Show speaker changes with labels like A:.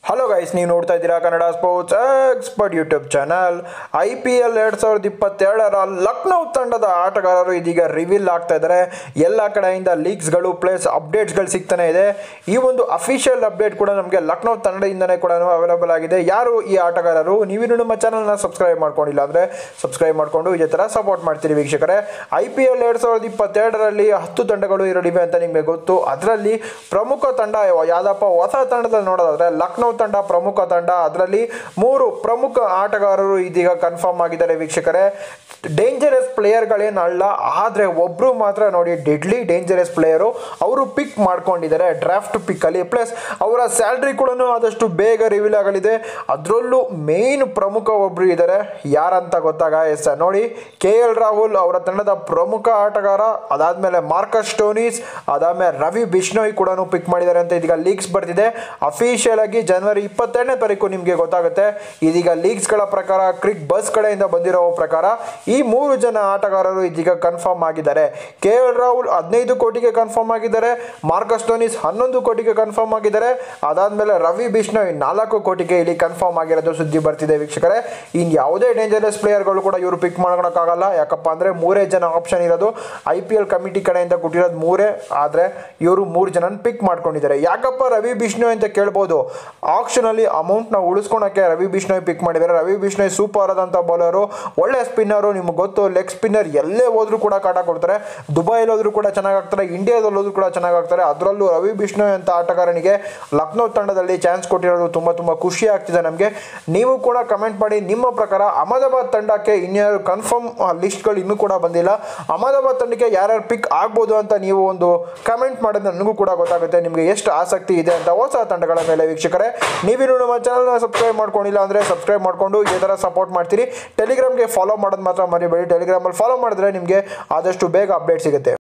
A: Hello guys, ನೀವು ನೋಡ್ತಾ ಇದ್ದೀರಾ Kannada sports expert YouTube channel. IPL 2022ರ ಲಕ್ನೋ ತಂಡದ ಆಟಗಾರರು ಇದೀಗ ರಿವೀಲ್ ಆಗ್ತಾ ಇದ್ದಾರೆ. ಎಲ್ಲ ಕಡೆಯಿಂದ ಲೀಕ್ಸ್ಗಳು ಪ್ಲಸ್ ಅಪ್ಡೇಟ್ಸ್ಗಳು ಸಿಗ್ತಾನೆ ಇದೆ. ಈ ಒಂದು ಅಫಿಷಿಯಲ್ ಅಪ್ಡೇಟ್ ಕೂಡ ನಮಗೆ ಲಕ್ನೋ ತಂಡದಿಂದನೇ ಕೂಡ ಅವೈಲೇಬಲ್ ಆಗಿದೆ. ಯಾರು ಈ ಆಟಗಾರರು? ನೀವಿನ್ನು ನಮ್ಮ ಚಾನಲ್ನ ಸಬ್ಸ್ಕ್ರೈಬ್ ಮಾಡ್ಕೊಂಡಿಲ್ಲ ಅಂದರೆ ಸಬ್ಸ್ಕ್ರೈಬ್ ಮಾಡಿಕೊಂಡು ಇದೇ ಥರ ಸಪೋರ್ಟ್ ಮಾಡ್ತೀರಿ ವೀಕ್ಷಕರೇ. IPL 2022ರಲ್ಲಿ 10 ತಂಡಗಳು ಇರಲಿವೆ ಅಂತ ನಿಮಗೆ ಗೊತ್ತು. ಅದರಲ್ಲಿ ಪ್ರಮುಖ ತಂಡ ಯಾವುದಪ್ಪ ಹೊಸ ತಂಡದಲ್ಲಿ ನೋಡೋದಾದ್ರೆ ಲಕ್ನೋ ತಂಡ ಪ್ರಮುಖ ತಂಡ. ಅದರಲ್ಲಿ 3 ಪ್ರಮುಖ ಆಟಗಾರರು ಇದೀಗ ಕನ್ಫರ್ಮ್ ಆಗಿದ್ದಾರೆ ವೀಕ್ಷಕರೇ. ಡೇಂಜರಸ್ ಪ್ಲೇಯರ್ಗಳೇನಲ್ಲ, ಆದರೆ ಒಬ್ಬರು ಮಾತ್ರ ನೋಡಿ ಡೆಡ್ಲಿ ಡೇಂಜರಸ್ ಪ್ಲೇಯರು. ಅವರು ಪಿಕ್ ಮಾಡ್ಕೊಂಡಿದ್ದಾರೆ ಡ್ರಾಫ್ಟ್ ಪಿಕ್ಕಲ್ಲಿ. ಪ್ಲಸ್ ಅವರ ಸ್ಯಾಲ್ರಿ ಕೂಡ ಆದಷ್ಟು ಬೇಗ ರಿವೀಲ್ ಆಗಲಿದೆ. ಅದರಲ್ಲೂ ಮೇನ್ ಪ್ರಮುಖ ಒಬ್ಬರು ಇದ್ದಾರೆ. ಯಾರಂತ ಗೊತ್ತಾಗ ನೋಡಿ, KL ರಾಹುಲ್ ಅವರ ತಂಡದ ಪ್ರಮುಖ ಆಟಗಾರ. ಅದಾದಮೇಲೆ ಮಾರ್ಕಸ್ ಸ್ಟೋನಿಸ್, ಅದಾದಮೇಲೆ ರವಿ ಬಿಷ್ಣೋಯ್ ಕೂಡ ಪಿಕ್ ಮಾಡಿದ್ದಾರೆ ಅಂತ ಇದೀಗ ಲೀಕ್ಸ್ ಬರ್ತಿದೆ. ಅಫಿಷಿಯಲ್ ಆಗಿ ಜನವರಿ 22ನೇ ತಾರೀಕು ನಿಮಗೆ ಗೊತ್ತಾಗುತ್ತೆ. ಇದೀಗ ಲೀಕ್ಸ್ಗಳ ಪ್ರಕಾರ, ಕ್ರಿಕ್ ಬಸ್ ಕಡೆಯಿಂದ ಬಂದಿರೋ ಪ್ರಕಾರ ಈ 3 ಜನ ಆಟಗಾರರು ಇದೀಗ ಕನ್ಫರ್ಮ್ ಆಗಿದ್ದಾರೆ. KL ರಾಹುಲ್ 15 ಕೋಟಿಗೆ ಕನ್ಫರ್ಮ್ ಆಗಿದ್ದಾರೆ. ಮಾರ್ಕಸ್ ಸ್ಟೋನಿಸ್ 11 ಕೋಟಿಗೆ ಕನ್ಫರ್ಮ್ ಆಗಿದ್ದಾರೆ. ಅದಾದಮೇಲೆ ರವಿ ಬಿಷ್ಣೋಯ್ 4 ಕೋಟಿಗೆ ಇಲ್ಲಿ ಕನ್ಫರ್ಮ್ ಆಗಿರೋದು ಸುದ್ದಿ ಬರ್ತಿದೆ ವೀಕ್ಷಕರೇ. ಇನ್ನು ಯಾವುದೇ ಡೇಂಜರಸ್ ಪ್ಲೇಯರ್ಗಳು ಕೂಡ ಇವರು ಪಿಕ್ ಮಾಡೋಕ್ಕಾಗಲ್ಲ. ಯಾಕಪ್ಪ ಅಂದರೆ 3 ಜನ ಆಪ್ಷನ್ ಇರೋದು. IPL ಕಮಿಟಿ ಕಡೆಯಿಂದ ಕೊಟ್ಟಿರೋದು 3, ಆದರೆ ಇವರು 3 ಜನ ಪಿಕ್ ಮಾಡ್ಕೊಂಡಿದ್ದಾರೆ. ಯಾಕಪ್ಪ ರವಿ ಬಿಷ್ಣೋಯ್ ಅಂತ ಕೇಳ್ಬೋದು. ಆಕ್ಷನಲ್ಲಿ ಅಮೌಂಟ್ನ ಉಳಿಸ್ಕೊಳಕ್ಕೆ ರವಿ ಬಿಷ್ಣೋಯ್ ಪಿಕ್ ಮಾಡಿದ್ದಾರೆ. ರವಿ ಬಿಷ್ಣೋಯ್ ಸೂಪರ್ ಆದಂಥ ಬೌಲರು, ಒಳ್ಳೆ ಸ್ಪಿನ್ನರು. ನಿಮ್ಗೆ ಗೊತ್ತು, ಲೆಗ್ ಸ್ಪಿನ್ನರ್ ಎಲ್ಲೇ ಹೋದ್ರೂ ಕೂಡ ಕಾಟ ಕೊಡ್ತಾರೆ. ದುಬೈಲಿ ಹೋದ್ರೂ ಕೂಡ ಚೆನ್ನಾಗಿ ಆಗ್ತಾರೆ, ಇಂಡಿಯಾದಲ್ಲಿ ಹೋದ್ರೂ ಕೂಡ ಚೆನ್ನಾಗಿ ಆಗ್ತಾರೆ. ಅದರಲ್ಲೂ ರವಿ ಬಿಷ್ಣೋಯ್ ಅಂತ ಆಟಗಾರನಿಗೆ ಲಕ್ನೋ ತಂಡದಲ್ಲಿ ಚಾನ್ಸ್ ಕೊಟ್ಟಿರೋದು ತುಂಬ ಖುಷಿ ಆಗ್ತಿದೆ ನಮಗೆ. ನೀವು ಕೂಡ ಕಮೆಂಟ್ ಮಾಡಿ, ನಿಮ್ಮ ಪ್ರಕಾರ ಅಹಮದಾಬಾದ್ ತಂಡಕ್ಕೆ ಇನ್ಯಾರು ಕನ್ಫರ್ಮ್ ಲಿಸ್ಟ್ಗಳು ಇನ್ನೂ ಕೂಡ ಬಂದಿಲ್ಲ. ಅಹಮದಾಬಾದ್ ತಂಡಕ್ಕೆ ಯಾರ್ಯಾರು ಪಿಕ್ ಆಗ್ಬೋದು ಅಂತ ನೀವು ಒಂದು ಕಮೆಂಟ್ ಮಾಡಿದ್ರೆ ನನಗೂ ಕೂಡ ಗೊತ್ತಾಗುತ್ತೆ ನಿಮಗೆ ಎಷ್ಟು ಆಸಕ್ತಿ ಇದೆ ಅಂತ ಹೊಸ ತಂಡಗಳ ಮೇಲೆ ವೀಕ್ಷಕರೇ. ನೀವಿನ್ನು ನಮ್ಮ ಚಾನಲ್ನ ಸಬ್ಸ್ಕ್ರೈಬ್ ಮಾಡ್ಕೊಂಡಿಲ್ಲ ಅಂದರೆ ಸಬ್ಸ್ಕ್ರೈಬ್ ಮಾಡಿಕೊಂಡು ಇದೇ ಥರ ಸಪೋರ್ಟ್ ಮಾಡ್ತೀರಿ. ಟೆಲಿಗ್ರಾಮ್ಗೆ ಫಾಲೋ ಮಾಡೋದು ಮಾತ್ರ ಮರಿಬೇಡಿ. ಟೆಲಿಗ್ರಾಮಲ್ಲಿ ಫಾಲೋ ಮಾಡಿದ್ರೆ ನಿಮಗೆ ಆದಷ್ಟು ಬೇಗ ಅಪ್ಡೇಟ್ ಸಿಗುತ್ತೆ.